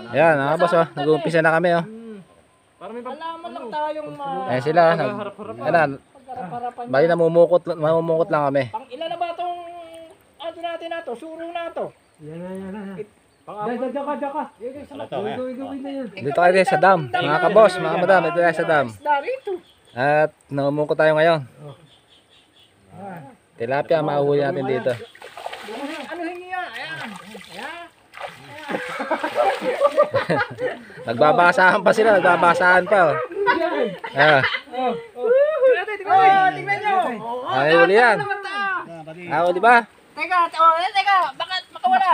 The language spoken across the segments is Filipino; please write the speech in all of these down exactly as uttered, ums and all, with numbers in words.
Ayan, mga boss, oh. Nag-uumpisa na kami, oh. Alaman lang tayong ma... Ayan sila. Ayan, bali namumukot, mamumukot lang kami. Pang ilan na ba itong ano natin na to? Suro na to. Yan na, yan na. Diyan, diyan ka, diyan ka. Dito kayo sa dam, mga kabos, mga madam, dito tayo sa dam. Isda rito. At namumukot tayo ngayon. Tilapia, mahuhuli natin dito. Ano hingi yan? Ayan. Ayan. Nagbabasahan pa sila, nagbabasahan pa, oh. Ah, Oh, tingnan nyo. ay, huli yan. Ah, huli ba? Teka, oh, eh, teka. Baka makawala.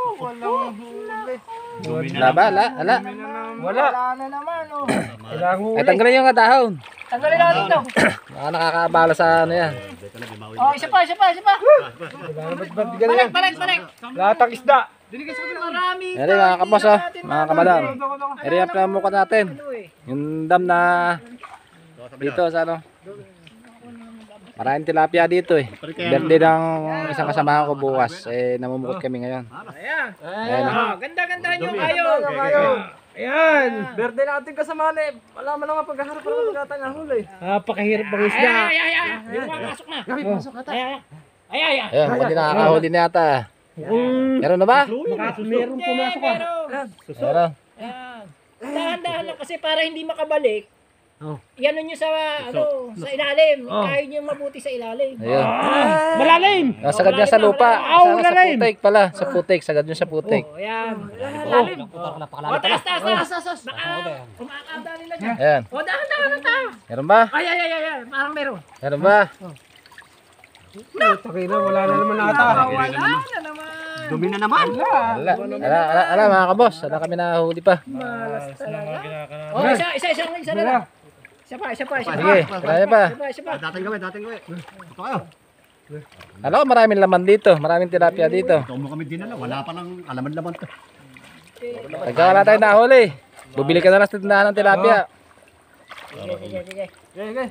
Wala ba? Ala, ala. Wala. Wala na naman, oh. Ay, tanggalin yung dahon. Tanggalin natin to. Baka nakakabala sa ano yan. Oh, isa pa, isa pa, isa pa. Balik, balik, balik. Latang isda. Marami. Eri mga kabos, oh. Mga kamadam. Eri ang pinamukat natin. Yung dam na dito sa ano. Maraming tilapia dito eh. Birthday ng isang kasamahan ko bukas. Eh, namumukot kami ngayon. Ayan. Ayan. Oh, ganda-ganda nyo kayo. Ayan. Birthday na ating kasama eh. Wala man naman paghaharap para magkata na huli. Napakahirap ng Ay, isda. ay, ay, ay. Yung mga pasok na. Ay, ay, ay, ay, ay. Ayan, hindi nakakahuli na yata. Meron na ba? Baka meron pumasok ka. Meron. Ayan. Dahan-dahan lang kasi para hindi makabalik. Oh. Yan nyo sa ano sa ilalim. Kaya nyo mabuti sa ilalim. Ayun. Malalim. Ah, sagad niya sa lupa. Aw, Sa, sa lalim. putik pala. Sa putik. Sagad niya sa putik. Oh, ayan. Ilalim. Oh, taas, taas, taas, taas, taas. Baka umakada nila dyan. Ayan. Oh, dahan-dahan lang tayo. Meron ba? Ay, ay, ay, ay, ay. Parang meron. Meron ba? Takina, wala na naman ata. Wala na naman. Dumi na naman. Ala, ala, ala, ala mga kabos. Ala kami nahuli pa. Malas talaga. Oh, isa, isa, isa, isa na lang. Isa pa, isa pa, isa pa. Sige, kaya pa. Isa pa, isa pa. Dating gawin, dating gawin. Ito kayo. Alam ko maraming laman dito. Maraming tilapia dito. Ito mo kami dinala. Wala pa lang alaman-laman to. Pagka wala tayong nahuli, bubili ka na lang sa tindahan ng tilapia. Sige, sige, sige. Okay, okay.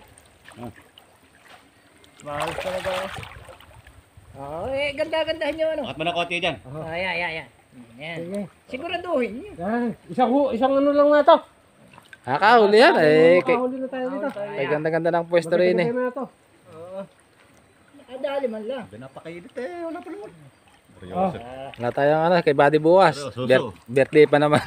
Mahal talaga. Oh, eh, ganda-gandahan nyo ano. Bakit mo na konti dyan? Ay, ay, ay, ay. Yan. Siguraduhin nyo. Yan. Isang, hu- isang ano lang na to. Nakakahuli yan eh. Kay, Makahuli na tayo dito. kay ganda-ganda ng pwesto rin eh. Kaya na to. Nakadali man lang. Napakainit eh. Wala pa naman. Oh. Wala tayong ano, kay Buddy bukas. Bir- birthday pa naman.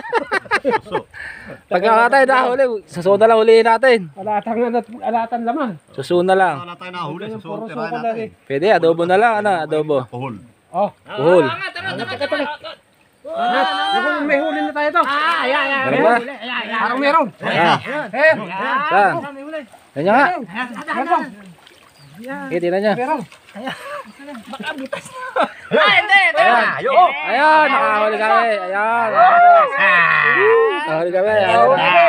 Pagka wala tayo nahuli, susunod na lang huliin natin. Alatang na, alatan laman. Susunod na lang. Wala tayo nahuli. Puro Susunod suko tirahan lagi. natin. Pwede, adobo na lang. Ano, adobo. Puhol. Oh. Puhol. Angat, angat, angat, angat. Nat, naku, may huli na tayo to. Ah, ay, ay, ay. Meron ba? Ay, ay, ay. Parang meron. Ah, Eh, saan? Ganyan nga. meron. Okay, tingnan nyo. Meron. Baka butas. Ah, hindi, ito. Ayan. Ayan, nakahuli kami. Ayan. Nakahuli kami. Ayan.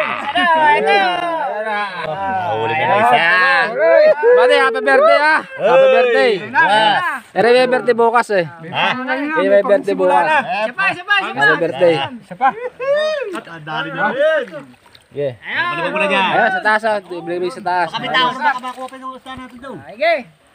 Huli ka na isa. Buddy, happy birthday ah. Happy birthday. Ere may birthday bukas eh. Ere may birthday bukas. Isa pa, isa pa, isa pa. Happy birthday. Isa pa. Ang dali na rin. Yeah. Balibag mo na dyan. Ayan, sa taas ah. Ibigay sa taas. Kami tao na makabakuha pa yung usta natin doon. Sige.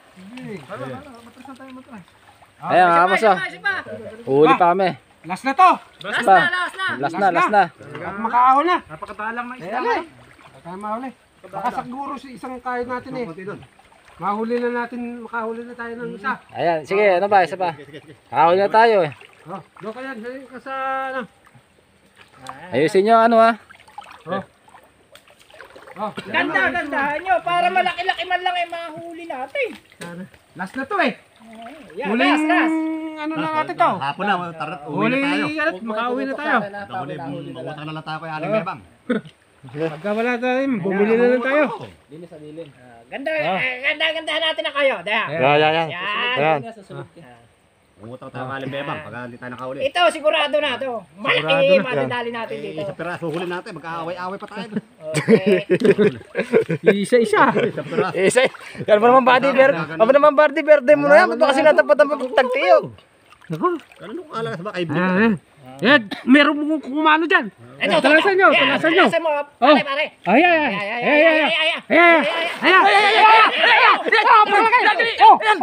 Ayan, mga kapos ah. Isa pa. Uhuli pa kami. Last na to. Last Pa. na, last na. Last na, last na. At makaahon na. Napakatalang na Kaya na. Kaya mahuli. Baka siguro si isang kain natin eh. Mahuli na natin, makahuli na tayo ng isa. Ayan, sige, ano ba? Isa pa. Kakahuli na tayo eh. Oh, do ka yan, sabi ka sa ano. Ayusin nyo ano ah. Oh. Oh, Ganda, gandahan nyo. Para malaki-laki man lang ay mahuli natin. last na to eh. Yan, Huling last, last. ano na natin to. Hapon na, tara, uwi Huli, na tayo. ano, makauwi na tayo. Huli, mawatang na lang tayo kay Aling Bebang. Pagka wala tayo, bumili na lang tayo. Ganda, eh, ganda, gandahan natin na kayo. Daya. Ayan, ayan, ayan. Yan. Ayan. Umutang tayo kay Aling Bebang pag hindi tayo nakahuli. Ito, sigurado na to. Sigurado Malaki, na. madadali natin dito. Isa piraso huli natin, magkaaway-away pa tayo. Okay. Isa-isa. Isa piraso. Isa, yan mo naman body birthday. Ano naman body birthday mo na yan? Ba't ba kasi natapat ang pagtagtiyo? Ano nung alas ba kay Ayan. Yan, meron mo kung kumano dyan. Ito, ito, Talasan nyo, ito. Yan, talasan nyo. talasan mo. Oh. Pare, pare. Ay, ay, ay. Ay, ay, Ay, ay, ay, ay. ay, ay, ay. Ay, ay, ay. Ay, ay, ay. Ay, ay, ay. Oh, yan!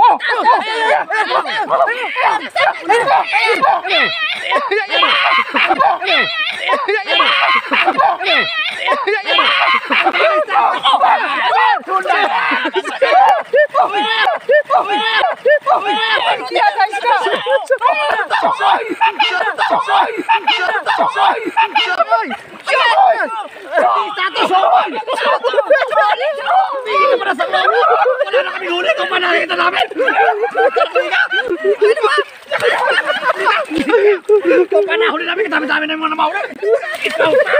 Wala na kami huli kung panakita namin! Kung panahuli namin, katami-dami na yung mga namahuli! Ikaw pa!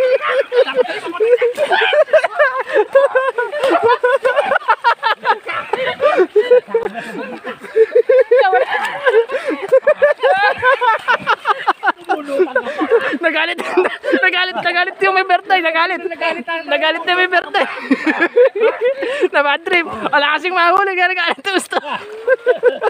Nagalit, nagalit, nagalit yung may birthday, nagalit. Nagalit na may birthday. Na bad trip. Wala kasing mahuli, kaya nagalit gusto.